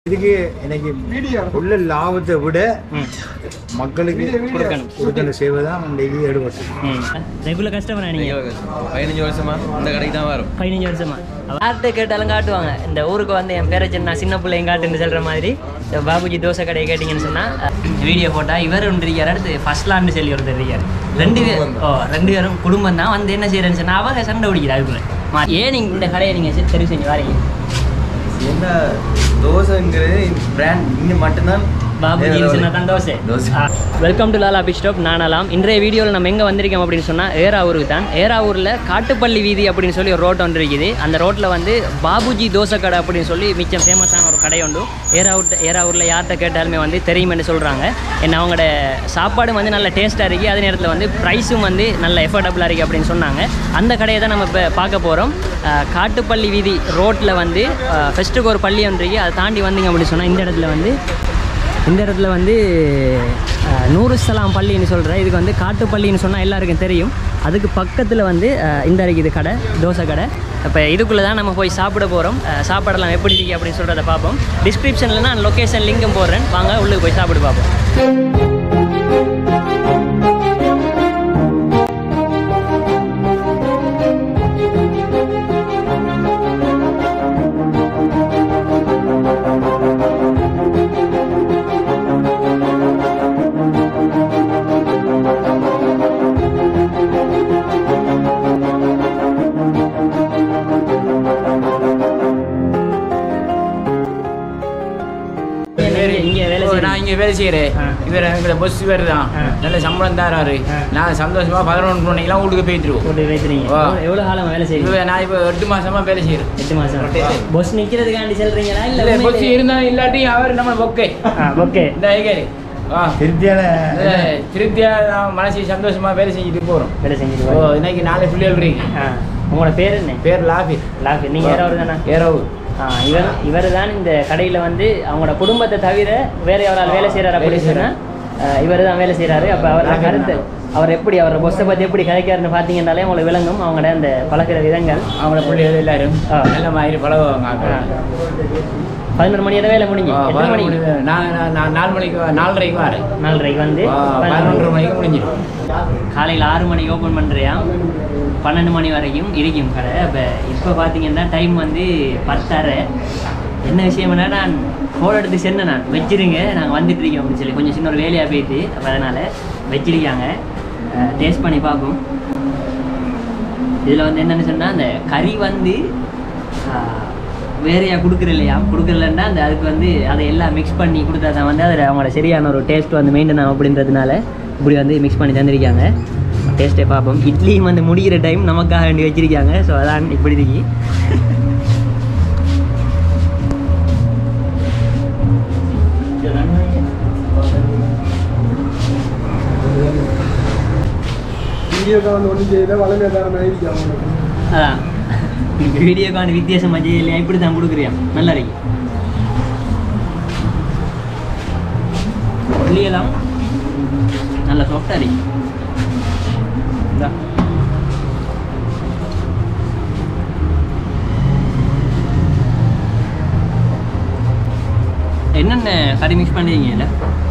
இதுக்கு எனக்கு உள்ள லாபத்தை விட மக்களுக்கு கொடுக்கணும் செய்வதான் இன்றைக்கு ஈடுபட்டு ரெகுலர் கஸ்டமர் நீங்க 15 வருஷமா இந்த கடைக்கு தான் வரும். 15 வருஷமா யார்கிட்ட கேட்டாலும் காட்டுவாங்க. இந்த ஊருக்கு வந்து என் பேரை சின்ன பிள்ளைங்க காட்டுன்னு சொல்கிற மாதிரி பாபுஜி தோசை கடையை கேட்டிங்கன்னு சொன்னால் வீடியோ போட்டால் இவர் ஒன்று இருக்கார், அடுத்து ஃபர்ஸ்ட்லான்னு சொல்லி ஒருத்தர் இருக்கார். ரெண்டு பேரும் குடும்பம் தான் வந்து என்ன செய்யறேன்னு சொன்னால் அவங்க சண்டை பிடிக்கிறார். அதுக்குள்ள ஏன் நீங்கள் இந்த கடையை நீங்கள் தெரிவு செஞ்சு வரீங்க? என்ன தோசைங்கிறது பிராண்ட் இங்கே மட்டும்தான் பாபுஜி தான் dosa. Welcome to Lala beach stop. நானலாம் இன்றைய வீடியோவில் நம்ம எங்கே வந்திருக்கோம் அப்படின்னு சொன்னால் ஏறாவூருக்கு தான். ஏறாவூரில் காட்டுப்பள்ளி வீதி அப்படின்னு சொல்லி ஒரு ரோட் ஒன்று இருக்குது. அந்த ரோட்டில் வந்து பாபுஜி தோசை கடை அப்படின்னு சொல்லி மிச்சம் ஃபேமஸான ஒரு கடை உண்டு. ஏறாவூரில் யார்கிட்ட கேட்டாலுமே வந்து தெரியுமென்னு சொல்கிறாங்க. ஏன்னா அவங்களோட சாப்பாடும் வந்து நல்ல டேஸ்ட்டாக இருக்குது, அதே நேரத்தில் வந்து ப்ரைஸும் வந்து நல்ல எஃபோர்டபுளாக இருக்குது அப்படின்னு சொன்னாங்க. அந்த கடையை தான் நம்ம இப்போ பார்க்க போகிறோம். காட்டுப்பள்ளி வீதி ரோட்டில் வந்து ஃபஸ்ட்டுக்கு ஒரு பள்ளி ஒன்று இருக்குது. அதை தாண்டி வந்தீங்க அப்படின்னு சொன்னால் இந்த இடத்துல வந்து நூறு சலாம் பள்ளின்னு சொல்கிறேன். இதுக்கு வந்து காட்டுப்பள்ளின்னு சொன்னால் எல்லாருக்கும் தெரியும். அதுக்கு பக்கத்தில் வந்து இந்த இருக்குது கடை, தோசை கடை. இப்போ இதுக்குள்ளே தான் நம்ம போய் சாப்பிட போகிறோம். சாப்பாடெல்லாம் எப்படி இருக்கு அப்படின்னு சொல்கிறத பார்ப்போம். டிஸ்கிரிப்ஷனில் நான் லொக்கேஷன் லிங்கும் போடுறேன், வாங்க உள்ளுக்கு போய் சாப்பிட்டு பார்ப்போம். நான் இங்கே வேலை செய்கிறேன். இவர் எங்களை பஸ் இவர் தான், நல்ல சம்பளம் தராரு. நான் சந்தோஷமாக 11 மணிக்கெல்லாம் வீட்டுக்கு போயிட்டுருவோம். எவ்வளோ காலம் வேலை செய்யுங்க? நான் இப்போ 8 மாதமாக வேலை செய்கிறேன். 8 மாதம் பஸ் நிற்கிறதுக்காண்டி செல்றீங்களா? இல்லை பஸ் இருந்தால் இல்லாட்டி அவர் நம்ம பொக்கே இந்த ஐகாரி திருப்தியாக மனசு சந்தோஷமாக வேலை செஞ்சுட்டு போகிறோம். வேலை செஞ்சுட்டு இன்னைக்கு 4 பிள்ளைகள் இருக்கு. உங்களோட பேர் என்ன? பேர் லாஃபிர். லாஃபிர். நீங்கள் ஏறாவூர் தானே? ஏறாவூர். இவர் தான் இந்த கடையில் வந்து அவங்களோட குடும்பத்தை தவிர வேறு எவரால் வேலை செய்கிறார் அப்படின்னு சொன்னால் இவர் தான் வேலை செய்கிறாரு. அப்போ அவரோட கருத்து, அவர் எப்படி அவரோட பொஸ்ஸை பற்றி எப்படி கதைக்காருன்னு பார்த்தீங்கன்னாலே அவங்களுக்கு விளங்கும். அவங்களோட அந்த பழக்கிற விதங்கள், அவங்களோட பிள்ளைகள் எல்லாரும் நல்ல மாதிரி பழகுவாங்க. 11 மணி வேலை முடிஞ்சு 8 மணி நான் 4 மணிக்கு 4:30க்கு வரேன். 4:30க்கு வந்து 11 மணிக்கு முடிஞ்சிடும். காலையில் 6 மணிக்கு ஓப்பன் பண்ணுறியா, 12 மணி வரைக்கும் இருக்கும் கடை. இப்போ பார்த்தீங்கன்னா டைம் வந்து 10:30. என்ன விஷயம்னா நான் ஃபோன் எடுத்து சென்ன நான் வச்சிருங்க நாங்கள் வந்துட்டு இருக்கோம் அப்படின்னு சொல்லி கொஞ்சம் சின்ன ஒரு வேலையாக போயிட்டு, அப்போ அதனால் வச்சிருக்காங்க. டேஸ்ட் பண்ணி பார்ப்போம். இதில் வந்து என்னென்னு சொன்னால் அந்த கறி வந்து வேறையா கொடுக்குறலைன்னா அந்த அதுக்கு வந்து அதை எல்லாம் மிக்ஸ் பண்ணி கொடுத்தா தான் வந்து அதில் அவங்களோட சரியான ஒரு டேஸ்ட் வந்து மெயின்டைன் ஆகும். அப்படின்றதுனால இப்படி வந்து மிக்ஸ் பண்ணி தந்திருக்காங்க. டேஸ்ட்டே பார்ப்போம். இட்லியும் வந்து முடிகிற டைம் நமக்காக வேண்டி வச்சிருக்காங்க. ஸோ அதான் இப்படி இருக்கு. அதான் வீடியோக்கான வித்தியாசம் மஜா இல்லையா, இப்படி தான் கொடுக்குறியா, நல்லா இருக்கு. உள்ளியெல்லாம் நல்லா சாஃப்டாக இருக்கு. என்னென்ன கறி மிக்ஸ் பண்ணுறீங்க? இல்லை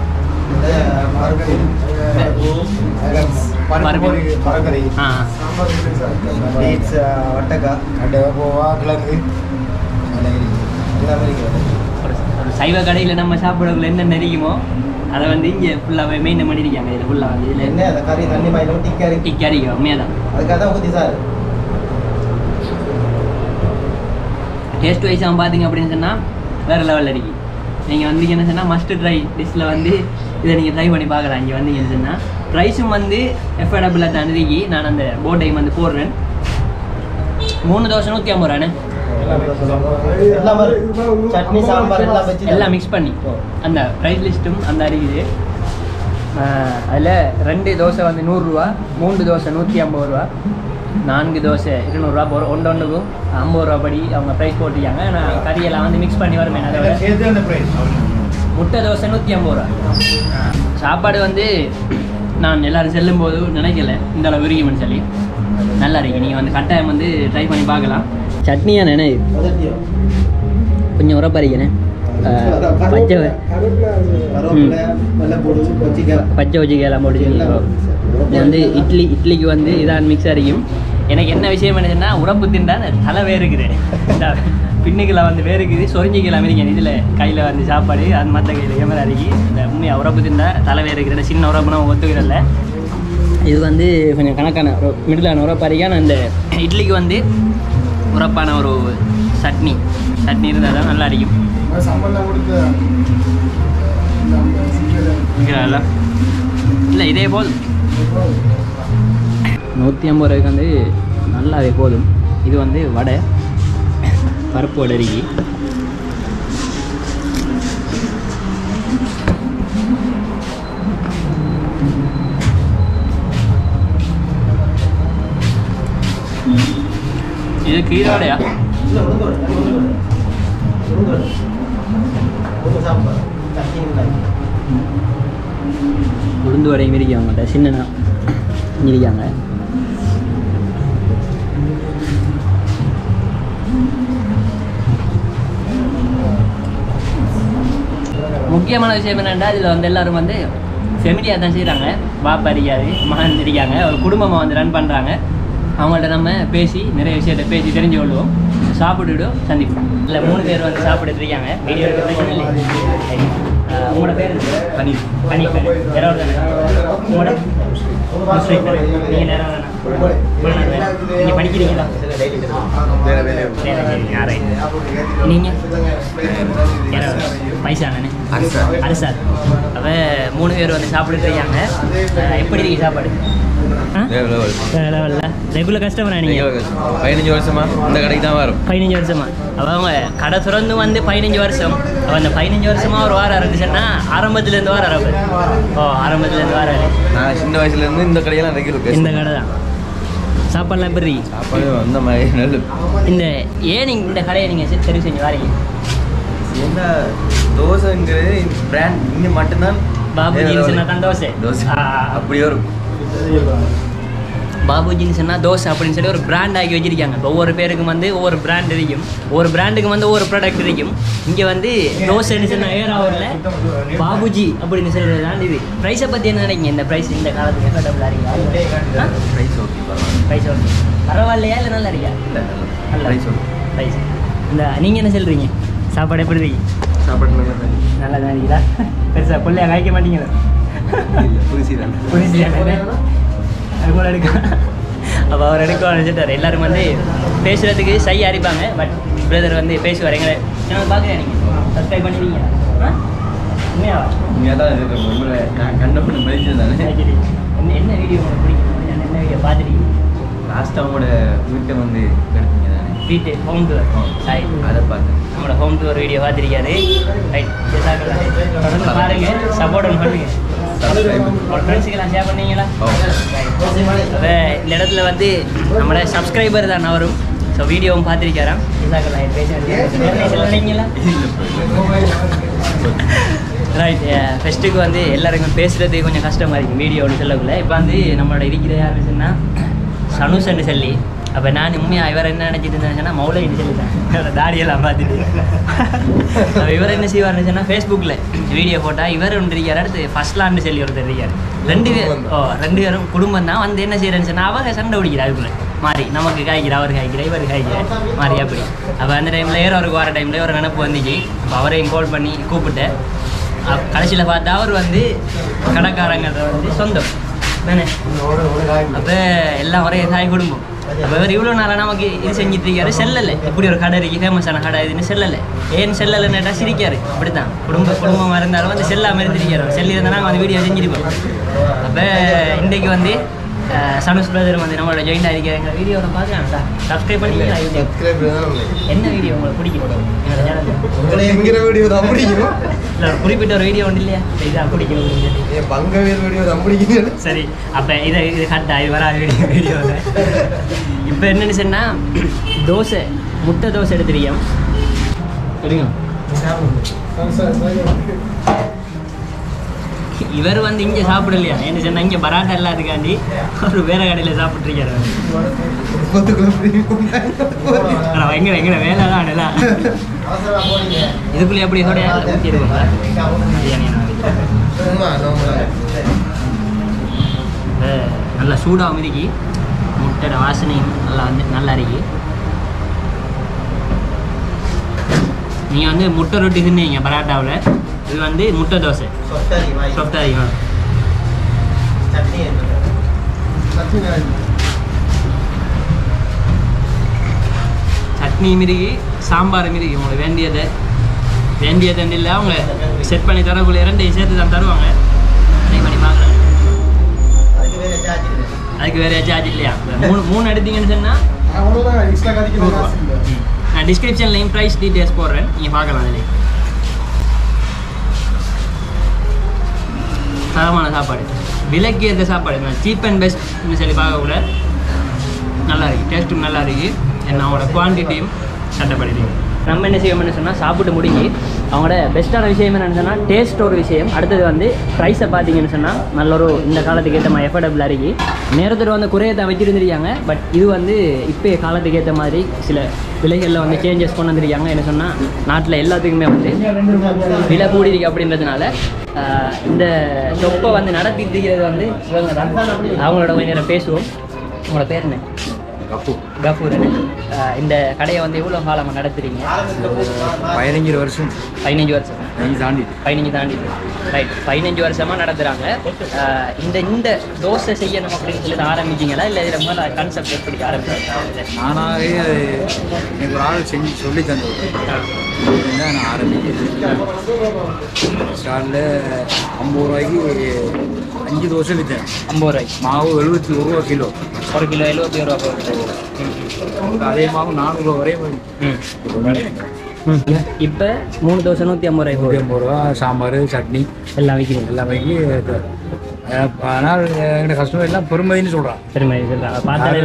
ஒரு சைவ கடையில் நம்ம சாப்பிடக்குள்ள என்ன நெறிக்குமோ அதை வந்து இங்கே ஃபுல்லாக மெயின்டைன் பண்ணியிருக்காங்க. இதில் ஃபுல்லாக வந்து இதில் என்ன கறி தண்ணி மயிலும் டிக்கி அரிக்கும் உண்மையாக தான். அதுக்காக தான் ஊற்றி சார் டேஸ்ட் வைஸாக பார்த்தீங்க அப்படின்னு சொன்னால் வேறு லெவலில் இருக்குது. நீங்கள் வந்தீங்கன்னு சொன்னால் மஸ்ட் ட்ரை டிஷ்ஷில் வந்து இதை நீங்கள் ட்ரை பண்ணி பார்க்கலாம். இங்கே வந்தீங்கன்னு சொன்னால் ப்ரைஸும் வந்து எஃபோர்டபுளாக தான் இருக்கு. நான் அந்த போர்டையும் வந்து போடுறேன். 3 தோசை 150 ரூபாண்ணே. சட்னி சாம்பார் எல்லாம் மிக்ஸ் பண்ணி அந்த ப்ரைஸ் லிஸ்ட்டும் அந்த இருக்குது. அதில் 2 தோசை வந்து 100 ரூபா, 3 தோசை 150 ரூபா, 4 தோசை 200 ரூபா. ஒன்றுக்கும் 50 ரூபா படி அவங்க ப்ரைஸ் போட்டிருக்காங்க. நான் கறியெல்லாம் வந்து மிக்ஸ் பண்ணி வருவேன். அதை முட்டை தோசை 150 ரூபா. சாப்பாடு வந்து நான் எல்லோரும் செல்லும்போது நினைக்கல இந்த அளவு விரிக்கும்னு சொல்லி. நல்லா இருக்கு. நீங்கள் வந்து கட்டாயம் வந்து ட்ரை பண்ணி பார்க்கலாம். சட்னியா நினை கொஞ்சம் உரப்பறிக்கண்ணே. பச்சை வச்சிக்கலாம் போட்டு இது வந்து இட்லிக்கு வந்து இதான் மிக்ஸ் அடிக்கும். எனக்கு என்ன விஷயம் என்னச்சுன்னா உடம்பு திண்டா தலை வேறுக்குது, பின்னுக்கில் வந்து வேறுக்குது, சொரிஞ்சிக்கலாம் இருக்கேன். இதில் கையில் வந்து சாப்பாடு அது மற்ற கையில் கேமரா அடிக்கி இந்த உண்மையாக உரப்பு திண்டா தலை வேறுக்குது. சின்ன உரப்புனா ஒத்துக்கிறதில்ல. இது வந்து கொஞ்சம் கணக்கான மிடிலான உரப்பு அடிக்கான அந்த இட்லிக்கு வந்து உரப்பான ஒரு சட்னி இருந்தால் தான் நல்லா அடிக்கும். இல்லை இதே போதும், 150 ரூபாய்க்கு வந்து நல்லாவே போதும். இது வந்து வடை, பருப்பு வடை அரிக்கி. இது கீரை வடையா? உளுந்து வடையும் இருக்காங்க, சின்ன இருக்காங்க. முக்கியமான விஷயம் என்னென்னா இதில் வந்து எல்லோரும் வந்து ஃபெமிலியாக தான் செய்கிறாங்க. பாப்பா இருக்காது, மகன் இருக்காங்க, ஒரு குடும்பமாக வந்து ரன் பண்ணுறாங்க. அவங்கள்ட்ட நம்ம பேசி நிறைய விஷயத்தை பேசி தெரிஞ்சு கொள்வோம். சாப்பிட்டுடும் சந்திப்போம். இல்லை 3 பேர் வந்து சாப்பிட்டு இருக்காங்க. வீடியோ எடுக்க பிரச்சனை இல்லை. உங்களோட பேர் பனீர் வேற ஒரு தானே? உங்களோட நீங்கள் நேரம் நீங்கள் படிக்கிறீங்களா? நீங்கள் பைசானே அரசார். அப்போ 3 பேர் வந்து சாப்பிட்டு இருக்காங்க. எப்படி இருக்கு சாப்பாடு? ரெகுலர் கஸ்டமரா நீங்கள்? 15 வருஷமா இந்த கடைக்கு தான் வரும். 15 வருஷமா? அப்போ அவங்க கடை திறந்து வந்து 15 வருஷம். அப்போ அந்த 15 வருஷமாக ஒரு வாரம் இருந்துச்சுன்னா ஆரம்பத்துலேருந்து வாரம் அப்போ? ஓ, ஆரம்பத்துலேருந்து வாரம். நான் சின்ன வயசுலேருந்து இந்த கடையெல்லாம் ரெகுலர். இந்த கடை தான். சாப்பாடுலாம் எப்படி? சாப்பாடு அந்த மாதிரி நல்ல. இந்த ஏன் நீங்கள் இந்த கடையை நீங்கள் தெரிவு செஞ்சு வரீங்க? என்ன தோசைங்கிறது பிராண்ட் இங்கே மட்டும்தான். பாபுஜின்னு சொன்னால் தான் தோசை. அப்படியே ஒரு பாபுஜின்னு சொன்னால் தோசை அப்படின்னு சொல்லி ஒரு பிராண்ட் ஆக்கி வச்சிருக்காங்க. ஒவ்வொரு பேருக்கும் வந்து ஒவ்வொரு பிராண்ட் இருக்கும், ஒவ்வொரு பிராண்டுக்கு வந்து ஒவ்வொரு ப்ராடக்ட் இருக்கும். இங்கே வந்து தோசைன்னு சொன்னால் ஏராவூரில் பாபுஜி அப்படின்னு சொல்கிறது தான் இது. ப்ரைஸை பற்றி என்ன நினைக்கிங்க? இந்த ப்ரைஸ் இந்த காலத்துக்கு எஃபர்டபுளாக இருக்கா? ப்ரைஸ் ஓகே, ப்ரைஸ் ஓகே பரவாயில்லையா இல்லை நல்லா இருக்கா? நல்ல ப்ரைஸ் ஓகே. ப்ரைஸ் இந்த நீங்கள் என்ன சொல்கிறீங்க? சாப்பாடு எப்படி இருக்கு? சாப்பாடு நல்லா தான் இருக்குதா? பெருசாக பிள்ளையா காய்க்க மாட்டீங்களா? புரிசி அது போல எடுக்க. அப்போ அவர் எடுக்க நினச்சிட்டார். எல்லோரும் வந்து பேசுகிறதுக்கு சையாக அடிப்பாங்க. பட் பிரதர் வந்து பேசுவார். எங்களை சேனல் பார்க்குறேன், நீங்கள் சப்ஸ்கிரைப் பண்ணிடுவீங்க? உண்மையாவா? நான் கண்டபடி மதிச்சது தானே. என்ன வீடியோ உங்களுக்கு பிடிக்கும்? என்ன வீடியோ பார்த்துட்டீங்க? லாஸ்ட் அவங்களோட வீட்டை வந்து எடுத்தீங்க தானே, வீட்டு ஹோம் டூர். அதை பார்த்தேன். நம்மளோட ஹோம் டூர் வீடியோ பார்த்துருக்காரு. ரைட், தொடர்ந்து பாருங்கள், சப்போர்ட் ஒன்று பண்ணுங்கள். ஒரு ஃப்ரெண்ட்ஸுக்கெல்லாம் ஷேர் பண்ணீங்களா? அப்போ இந்த இடத்துல வந்து நம்மளோட சப்ஸ்கிரைபர் தான் அவரும். ஸோ வீடியோவும் பார்த்துருக்காராம். பேசுறீங்களா? ரைட். ஃபெஸ்ட்டுக்கு வந்து எல்லாருக்கும் பேசுகிறதுக்கு கொஞ்சம் கஷ்டமாக இருக்குது வீடியோன்னு சொல்லக்குள்ள. இப்போ வந்து நம்மளோட இருக்கிற யாருன்னு சொன்னால் சனுஷன்னு சொல்லி. அப்போ நான் உண்மையாக இவர் என்ன நினச்சிட்டு இருந்தேன்னா மௌலைன்னு சொல்லிட்டேன். தாடியெல்லாம் பார்த்துட்டு இவர் என்ன செய்வார்னு சொன்னால் ஃபேஸ்புக்கில் வீடியோ போட்டால் இவர் ஒன்று இருக்கார். அடுத்து ஃபஸ்ட்லான்னு சொல்லி ஒருத்தர் இருக்கார். 2 பேரும் குடும்பம் தான். வந்து என்ன செய்கிறேன்னு சொன்னால் அவங்க சண்டை பிடிக்கிறார். அதுக்குள்ளே மாறி நமக்கு காய்க்கிற, அவர் காய்க்கிற, இவர் காய்க்கிற மாறி அப்படி. அப்போ அந்த டைமில் அவருக்கு வர டைமில் ஒரு நினப்பு வந்துச்சு. அப்போ அவரையும் கால் பண்ணி கூப்பிட்டு கடைசியில் பார்த்தா அவர் வந்து கடைக்காரங்கிறத வந்து சொந்தம் தானே. அப்போ எல்லாம் ஒரே தாய் குடும்பம். அப்போ இவர் இவ்வளோ நாளாக நமக்கு இது செஞ்சுட்டு இருக்காரு. செல்லலை, இப்படி ஒரு கடை இருக்குது, ஃபேமஸான கடை இதுன்னு செல்லலை. ஏன் செல்லலைன்னுட்டா சிரிக்காரு. அப்படி தான் குடும்பமாக இருந்தாலும் வந்து செல்லாமல் இருந்திருக்காரு. செல்லி இருந்தால் நாங்கள் வந்து வீடியோ செஞ்சுருப்போம். அப்போ இன்றைக்கு வந்து சனுஷ் பிரதர் வந்து நம்மளோட ஜாயின் ஆகிருக்காரு. எங்கள் வீடியோவில் பார்க்கலாம் சார். சப்ஸ்கிரைப் பண்ணிக்கலாம். என்ன வீடியோ உங்களுக்கு பிடிக்கும்? என்னோட சேனல் வீடியோ தான் பிடிக்கும். இல்லை, ஒரு குறிப்பிட்ட ஒரு வீடியோ ஒன்று இல்லையா இதான் பிடிக்கும்? வீடியோ தான் பிடிக்கும். சரி, அப்போ இது கரெக்டா? இது வராது வீடியோவில். இப்போ என்னென்னு சொன்னால் தோசை, முட்டை தோசை எடுத்துருக்கோம். எடுங்க. இவர் வந்து இங்கே சாப்பிடலையா என்ன சொன்னா இங்கே பராட்டா எல்லாத்துக்காண்டி ஒரு வேற கடையில் சாப்பிட்ருக்காரு. எங்கட வேலை தான் எல்லாம் இதுக்குள்ளே எப்படி இதோட ஊற்றிடுவோங்களா நல்லா சூடாக மிதிக்கி முட்டையோட வாசனையும் நல்லா வந்து நல்லா இருக்கு. நீங்கள் வந்து முட்டை ரொட்டி தின்னீங்க பராட்டாவில், இது வந்து முட்டை தோசை சொப்டாரி. சட்னி மிதிக்கி சாம்பார் மிதிக்கி உங்களுக்கு வேண்டியதை இல்லை அவங்க செட் பண்ணி தரக்குள்ள இரண்டையும் சேர்த்து தான் தருவாங்க. ட்ரை பண்ணி பார்க்குறாங்க. அதுக்கு வேறு சார்ஜ் இல்லையா? மூணு எடுத்தீங்கன்னு சொன்னால் நான் டிஸ்கிரிப்ஷன்லையும் ப்ரைஸ் டீட்டெயில்ஸ் போடுறேன், நீங்கள் பார்க்கலாம். அதில் தரமான சாப்பாடு, விலைக்கு ஏற்ற சாப்பாடு, நான் சீப் அண்ட் பெஸ்ட்னு சொல்லி பார்க்கக்கூட நல்லா இருக்குது. டேஸ்ட்டும் நல்லா இருக்குது. என்னோட குவான்டிட்டியும் சட்டப்படுது. நம்ம என்ன செய்வோம்னு சொன்னால் சாப்பிட்டு முடிஞ்சு அவங்களோட பெஸ்ட்டான விஷயம் என்னென்னு சொன்னால் டேஸ்ட் ஒரு விஷயம். அடுத்தது வந்து ப்ரைஸை பார்த்தீங்கன்னு சொன்னால் நல்ல ஒரு இந்த காலத்துக்கு ஏற்ற மாதிரி எஃபர்டபுளாக இருக்கு. நேரத்தில் வந்து குறையத்தை வச்சுருந்துருக்காங்க. பட் இது வந்து இப்போ காலத்துக்கு ஏற்ற மாதிரி சில விலைகளில் வந்து சேஞ்சஸ் கொண்டு வந்துருக்காங்க. என்ன சொன்னால் நாட்டில் எல்லாத்துக்குமே வந்து விலை கூடியிருக்கு. அப்படின்றதுனால இந்த தொப்பை வந்து நடத்திட்டு இருக்கிறது வந்து இவங்க தான். அவங்களோட கொஞ்ச நேரம் பேசுவோம். உங்களோட பேர் என்ன? கஃபூர். இந்த கடையை வந்து எவ்வளோ காலமாக நடத்துறீங்க? 15 வருஷம். 15 வருஷம் தாண்டி 15 தாண்டி ரைட். 15 வருஷமாக நடத்துகிறாங்க. இந்த தோசை செய்யணும் அப்படின்னு சொல்லி ஆரம்பிச்சிங்களா இல்லை இதில் முதல்ல கான்செப்ட் எப்படி ஆரம்பிச்சாங்க? நானாகவே எனக்கு ஒரு ஆள் செஞ்சு சொல்லி தந்தது தான் நான் ஆரம்பிக்கிறேன். ஸ்டாலில் 50 ரூபாய்க்கு 5 தோசை விற்றேன். 50 ரூபாய்க்கு மாவு 71 ரூபா கிலோ. 1 கிலோ 71 ரூபா போகுது. அதே மாவு 400 ரூபா வரையும். இப்போ 3 தோசை 150 ரூபாய். 150 ரூபா. சாம்பார் சட்னி எல்லாம் வைக்கிறீங்க? எல்லாம் வைக்கி. ஆனால் எங்கள் கஸ்டமர் எல்லாம் பெருமதின்னு சொல்கிறான். பெருமை பார்த்தாலே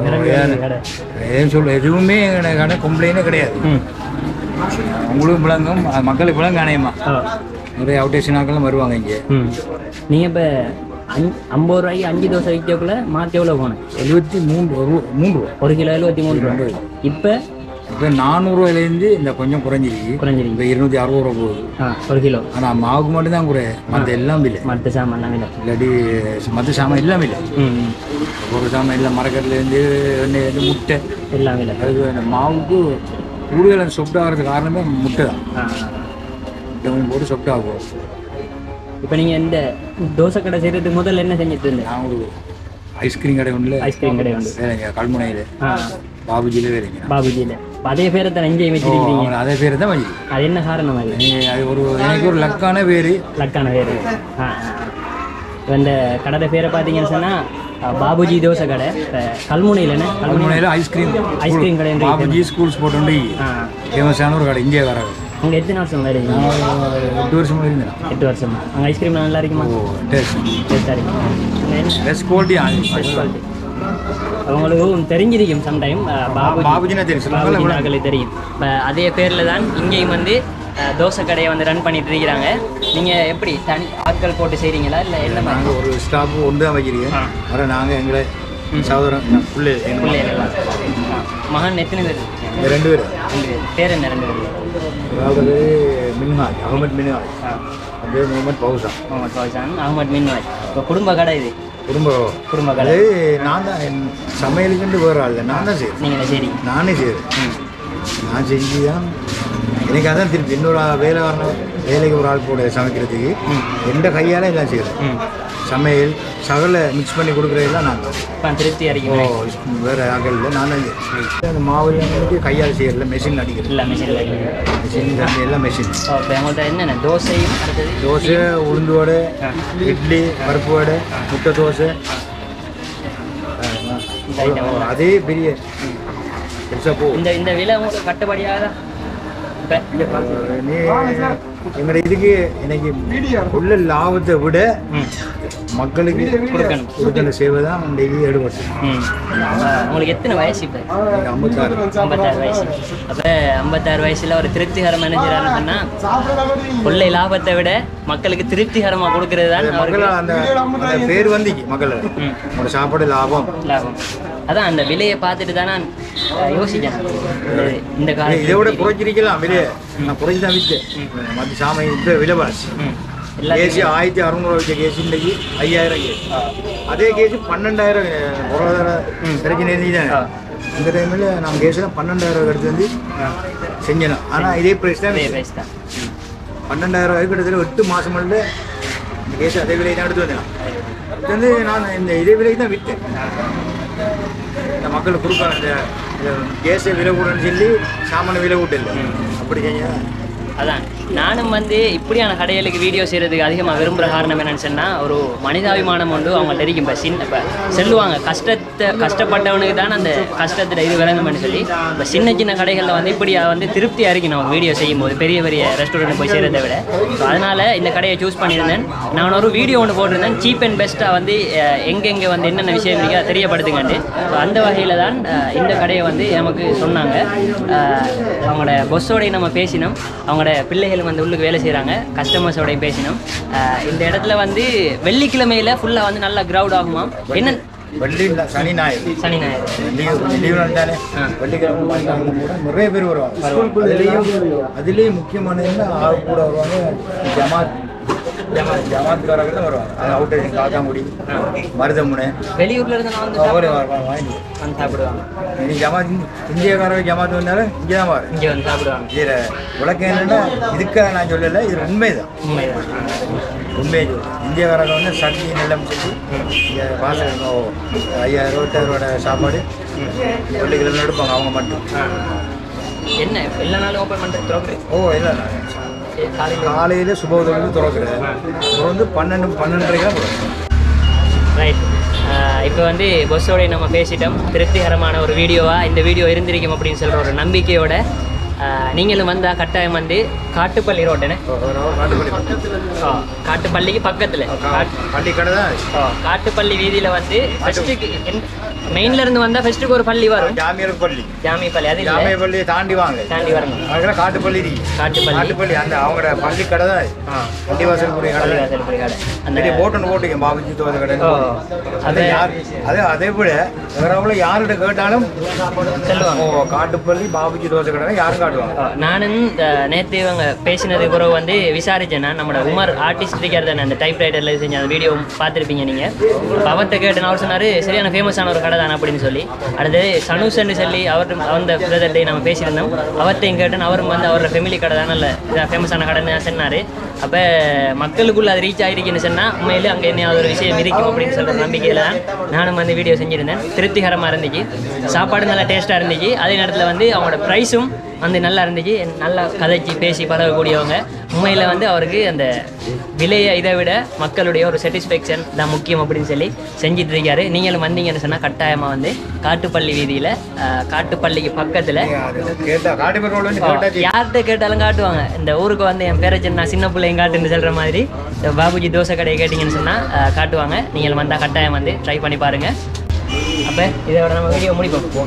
எதுவும் சொல்ல எதுவுமே எங்கள் கடை கம்ப்ளைண்டே கிடையாது. உங்களுக்கும் விளங்கும், மக்களுக்கு விளங்க அணையமா. நிறைய அவுட்டேஷனாக்கெல்லாம் வருவாங்க இங்கே. நீங்கள் இப்போ 50 ரூபாய்க்கு 5 தோசை வைக்கக்குள்ள மாற்றி எவ்வளோ போனேன்? 73 ரூபா. 1 கிலோ 1 கிலோ 73 ரூபா. இப்போ 400 ரூபாயிலேருந்து இந்த கொஞ்சம் குறைஞ்சிருக்கு. இப்போ 260 ரூபா போகுது 1 கிலோ. ஆனால் மாவுக்கு மட்டும்தான் குறை. மற்ற எல்லாம் இல்லை. மற்ற சாமான்லாம் இல்லை. இல்லாட்டி மற்ற சாமான் எல்லாம் இல்லை. ஒரு சாமான் இல்லை. மரக்கட்டிலேருந்து எண்ணெய் முட்டை எல்லாம் இல்லை. அதுக்கு அந்த மாவுக்கு கூடுதல் சொப்ட் ஆகிறதுக்கு காரணமே முட்டை தான். முட்டை போட்டு சொப்ட் ஆகும். இப்போ நீங்கள் இந்த தோசை கடை செய்கிறதுக்கு முதல்ல என்ன செஞ்சுட்டு இருந்தேன்? நான் ஒரு ஐஸ்கிரீம் கடை ஒன்று. ஐஸ்கிரீம் கடை ஒன்று வேலைங்க கல்முனையில் பாபுஜியில் வேலைங்க. பாபுஜியில் அதே பேரை தான் இங்கேயும் வச்சுருக்கீங்க? அதே பேரை தான் வச்சு. அது என்ன காரணம்? அது அது எனக்கு ஒரு லக்கான பேர். லக்கான பேர். இந்த கடை பேரை பார்த்தீங்கன்னு சொன்னால் பாபுஜி தோசை கடை. கல்முனையில் என்ன? கல்முனையில் ஐஸ்கிரீம் கடை. பாபுஜி ஸ்கூல்ஸ் போட்டு ஃபேமஸான ஒரு கடை. இங்கே வர அங்கே எத்தனை வருஷம் வேறு? 8 வருஷமாக இருந்தேன். 8 வருஷமா? அங்கே ஐஸ்கிரீம் நல்லா இருக்குமா? டேஸ்ட்டாக இருக்கும். Best quality. அவங்களுக்கும் தெரிஞ்சிருக்கும் சம்டைம். பாபுஜினா தெரியும். தெரியும். இப்போ அதே பேரில் தான் இங்கேயும் வந்து தோசை கடையை வந்து ரன் பண்ணிட்டு இருக்கிறாங்க. நீங்கள் எப்படி தனி ஆட்கள் போட்டு செய்கிறீங்களா இல்லை என்ன? நாங்கள் ஒரு ஸ்டாஃப் ஒன்று தான் வைக்கிறீங்க. அப்புறம் நாங்கள் எங்களை சகோதரன் பிள்ளைகள். மகன் எத்தனை பேர்? 2 பேர். பேர் என்ன? 2 பேர். அதாவது மின்ஹாஜ், அகமது மின்ஹாஜ். அப்படியே முகமது பவுசான். அகமது மின்ஹாஜ். இப்போ குடும்ப கடை இது? குடும்ப கடை. நான் தான் என் சமையலுக்குண்டு வேறு ஆள் இல்லை. நான் தான் செய்வேன். நீங்கள் சரி? நானே செய்வேன். நான் செஞ்சு தான் எனக்கு அதான் திருப்பி இன்னொரு வேலை வரணும். வேலைக்கு ஒரு ஆள் போட சமைக்கிறதுக்கு எந்த கையால் எல்லாம் செய்வேன். சமையல் சகல மிக்ஸ் பண்ணி கொடுக்குறதெல்லாம் நான் தான். திருப்தி அடிக்கும். வேறு ஆக்கள் இல்லை. நான் தான் அந்த மாவு கையால் செய்யறதில்ல. மெஷின் அடிக்கிறது. இல்லை மெஷின் எல்லாம் மெஷின். இப்போ உங்கள்கிட்ட என்னென்ன தோசையும்? தோசை, உளுந்து வடை, இட்லி, பருப்பு வடை, முட்டை தோசை, அதே பெரிய இந்த விலை உங்களுக்கு கட்டுப்படியாக எங்களோட இதுக்கு எனக்கு உள்ள லாபத்தை விட மக்களுக்கு கொடுக்கணும். கொடுக்கிற சேவை தான் டெய்லி ஈடுபட்டு. உங்களுக்கு எத்தனை வயசு இப்போ? 56. 56 வயசு. அப்போ 56 வயசில் ஒரு திருப்திகரம் நினைஞ்சிடாருன்னு சொன்னால் கொள்ளை லாபத்தை விட மக்களுக்கு திருப்திகரமாக கொடுக்கறது தான் மக்கள் அந்த பேர் வந்துக்கு மக்கள் ஒரு சாப்பாடு லாபம். அதான் அந்த விலையை பார்த்துட்டு தான் நான் யோசிக்கிறேன். இந்த காலம் இதை விட குறைச்சிருக்கலாம் விலையை. நான் குறைச்சி தான் விற்றேன். மற்ற சாமி இந்த விலைவாசி கேசி 1600 வச்ச கேசி இன்றைக்கு 5000 கேசி. அதே கேசி 12000 பொருளாதார பிரச்சனை இருந்துச்சு. இந்த டைமில் நான் கேஸில் 12000 எடுத்து வந்து செஞ்சேன். ஆனால் இதே ப்ரைஸ் தான். 12000 கிட்டத்தட்ட 8 மாதம் இந்த கேஸ் அதே விலையை தான் எடுத்து வந்தேன். இது வந்து நான் இந்த இதே விலைக்கு தான் விற்றேன். இந்த மக்களுக்கு கொடுப்பாங்க இந்த கேஸை விலை கூடன்னு சொல்லி சாமான விலை கூட்ட இல்லை. அப்படி செஞ்சேன். அதான் நானும் வந்து இப்படியான கடைகளுக்கு வீடியோ செய்கிறதுக்கு அதிகமாக விரும்புகிற காரணம் என்னென்னு சொன்னால் ஒரு மனிதாபிமானம் ஒன்று அவங்க தெரியும். இப்போ சொல்லுவாங்க கஷ்டப்பட்டவனுக்கு தான் அந்த கஷ்டத்தில் இது விளங்கும்னு சொல்லி. இப்போ சின்ன சின்ன கடைகளில் வந்து இப்படி வந்து திருப்தியாக இருக்கு நம்ம வீடியோ செய்யும்போது பெரிய பெரிய ரெஸ்டாரண்ட் போய் செய்கிறத விட. ஸோ அதனால் இந்த கடையை சூஸ் பண்ணியிருந்தேன். நான் ஒரு வீடியோ ஒன்று போட்டிருந்தேன் சீப் அண்ட் பெஸ்ட்டாக வந்து எங்கெங்கே வந்து என்னென்ன விஷயம் இருக்கோ அதை தெரியப்படுத்துங்கண்டு. ஸோ அந்த வகையில் தான் இந்த கடையை வந்து நமக்கு சொன்னாங்க. அவங்களோட பொஸ்ஸோடையும் நம்ம பேசினோம். அவங்களோட பிள்ளைகள் வந்து உள்ளுக்கு வேலை செய்கிறாங்க. கஸ்டமர்ஸோடையும் பேசினோம். இந்த இடத்துல வந்து வெள்ளிக்கிழமையில் ஃபுல்லாக வந்து நல்லா க்ரௌட் ஆகுமா? என்ன வெள்ளி சனி ஞாயிறு லீவ் தானே. வெள்ளிக்கிழமை நிறைய பேர் வருவாங்க. அதுலேயும் முக்கியமானது ஆள் கூட வருவாங்க. ஜமாத்காரங்க தான் வருவாங்க. அது அவுட்டர் காக்காங்குடி மருதமுனை வெளியூர்ல இருந்து வாங்கி சாப்பிடுவாங்க. நீ ஜமாத் இந்தியக்காரங்க ஜமாத் வந்தாலும் இங்கே தான் வரும். இங்கே வந்து சாப்பிடுவாங்க. இதில் விளக்கம் என்னென்னா இதுக்காக நான் சொல்லலை, இது உண்மைதான். உண்மையை இந்தியக்காரங்க வந்து சட்னி நெல்லம் சொல்லி இங்கே வாசல் 5000 8000 சாப்பாடு வெள்ளிக்கிழமை எடுப்பாங்க அவங்க மட்டும். என்ன எல்லா நாளும் ஓப்பன் பண்ணுறது? இல்லை காலையில் சுபோதம் திறக்கிறது திறந்து 12:30 ரைட். இப்போ வந்து பஸ்ஸோடைய நம்ம பேசிட்டோம். திருப்திகரமான ஒரு வீடியோவாக இந்த வீடியோ இருந்திருக்கும் அப்படின்னு சொல்கிற ஒரு நம்பிக்கையோட நீங்களும் வந்தால் கட்டாயம் வந்து காட்டுப்பள்ளி ரோட்டுன்னு காட்டுப்பள்ளிக்கு பக்கத்தில் பள்ளிக்கடை தான். காட்டுப்பள்ளி வீதியில் வந்து ஃபஸ்ட்டுக்கு மெயின்ல இருந்து வந்தால் ஃபஸ்ட்டுக்கு ஒரு பள்ளி வரும். ஜாமியர் பள்ளி. அது ஜாமிய பள்ளியை தாண்டி வரணும். அதுக்கெல்லாம் காட்டுப்பள்ளி அந்த அவங்களோட பள்ளி கடை தான். பள்ளிவாசல் கடை அந்த போட்டு போட்டுங்க பாபுஜி தோசை கடை. அதே போல வேறவங்கள யார்கிட்ட கேட்டாலும் சொல்லுவாங்க காட்டுப்பள்ளி பாபுஜி தோசை கடை யாரும் காட்டுவாங்க. நானும் நேற்று இவங்க பேசினது பிறகு வந்து விசாரிச்சேன். நான் நம்மளோட உமர் ஆர்டிஸ்ட் இருக்கார் அந்த டைப் ரைட்டரில் செஞ்ச அந்த வீடியோ பார்த்துருப்பீங்க நீங்கள். அவர்கிட்ட கேட்டேன். அவர் சொன்னார் சரியான ஃபேமஸான ஒரு கடை தான் அப்படின்னு சொல்லி. அடுத்து சனுசன்னு சொல்லி அந்த பிரதர்கிட்டையும் நம்ம பேசியிருந்தோம். அவர்கிட்டையும் கேட்டேன். அவரும் வந்து அவரோட ஃபேமிலி கடை தான் நல்ல ஃபேமஸான கடைன்னு சொன்னார். அப்போ மக்களுக்குள்ளே அது ரீச் ஆகிருக்குன்னு சொன்னால் உண்மையிலே அங்கே என்ன ஒரு விஷயம் இருக்கும் அப்படின்னு சொல்கிற நம்பிக்கையில் தான் நானும் வந்து வீடியோ செஞ்சுருந்தேன். திருப்திகரமாக இருந்துச்சு. சாப்பாடு நல்லா டேஸ்ட்டாக இருந்துச்சு. அதே நேரத்தில் வந்து அவங்களோட ப்ரைஸும் வந்து நல்லா இருந்துச்சு. நல்லா கதைச்சி பேசி பழகக்கூடியவங்க. உண்மையில் வந்து அவருக்கு அந்த விலையை இதை விட மக்களுடைய ஒரு சாட்டிஸ்ஃபேக்ஷன் தான் முக்கியம் அப்படின்னு சொல்லி செஞ்சுட்டு இருக்காரு. நீங்களும் வந்தீங்கன்னு சொன்னால் கட்டாயமாக வந்து காட்டுப்பள்ளி வீதியில் காட்டுப்பள்ளிக்கு பக்கத்தில் யார்கிட்ட கேட்டாலும் காட்டுவாங்க. இந்த ஊருக்கு வந்து என் பேரை நான் சின்ன பிள்ளைங்க காட்டுன்னு சொல்கிற மாதிரி இந்த பாபுஜி தோசை கடையை கேட்டிங்கன்னு சொன்னால் காட்டுவாங்க. நீங்கள் வந்தால் கட்டாயம் வந்து ட்ரை பண்ணி பாருங்கள். அப்போ இதோட நம்ம வீடியோ முடிப்போம்.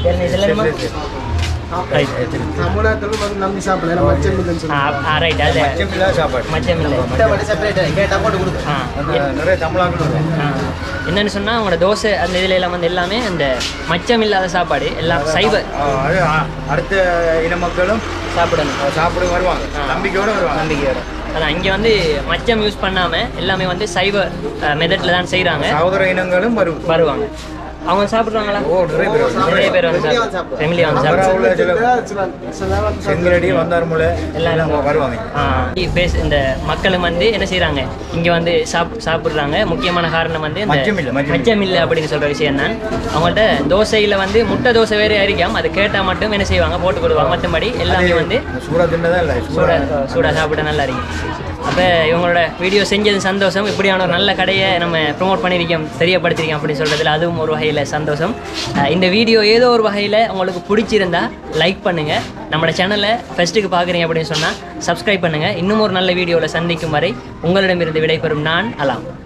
என்னன்னு சொன்னா அவங்களோட தோசை அந்த இதுல எல்லாம் வந்து எல்லாமே அந்த மச்சம் இல்லாத சாப்பாடு எல்லாம் சைவ. அடுத்த இன மக்களும் சாப்பிட வருவாங்க நம்பிக்கையோட. அதான் இங்கே வந்து மச்சம் யூஸ் பண்ணாமல் எல்லாமே வந்து சைவ மெத்தடில் தான் செய்கிறாங்க. சகோதர இனங்களும் வருவாங்க. அவங்க சாப்பிடுவாங்களா? நிறைய பேர் வந்து ஃபேமிலி வந்து செங்கலடி வந்தார்முலை எல்லாம் வருவாங்க. இந்த மக்களும் வந்து என்ன செய்கிறாங்க இங்கே வந்து சாப்பிட்றாங்க. முக்கியமான காரணம் வந்து மச்சம் இல்லை அப்படின்னு சொல்கிற விஷயம் தான். அவங்கள்ட்ட தோசையில் வந்து முட்டை தோசை வேறு அறிக்காம அது கேட்டால் மட்டும் என்ன செய்வாங்க போட்டு கொடுவாங்க. மற்றபடி எல்லாமே வந்து சூடாக சாப்பிட நல்லா இருக்கும். அப்போ இவங்களோட வீடியோ செஞ்சது சந்தோஷம். இப்படியான ஒரு நல்ல கடையை நம்ம ப்ரொமோட் பண்ணியிருக்கோம், தெரியப்படுத்திருக்கோம் அப்படின்னு சொல்கிறதுல அதுவும் ஒரு வகையில் சந்தோஷம். இந்த வீடியோ ஏதோ ஒரு வகையில் உங்களுக்கு பிடிச்சிருந்தா லைக் பண்ணுங்கள். நம்மளோட சேனலை ஃபஸ்ட்டுக்கு பார்க்குறீங்க அப்படின்னு சொன்னால் சப்ஸ்கிரைப் பண்ணுங்கள். இன்னும் ஒரு நல்ல வீடியோவில் சந்திக்கும் வரை உங்களிடமிருந்து விடைபெறும் நான் அலாம்.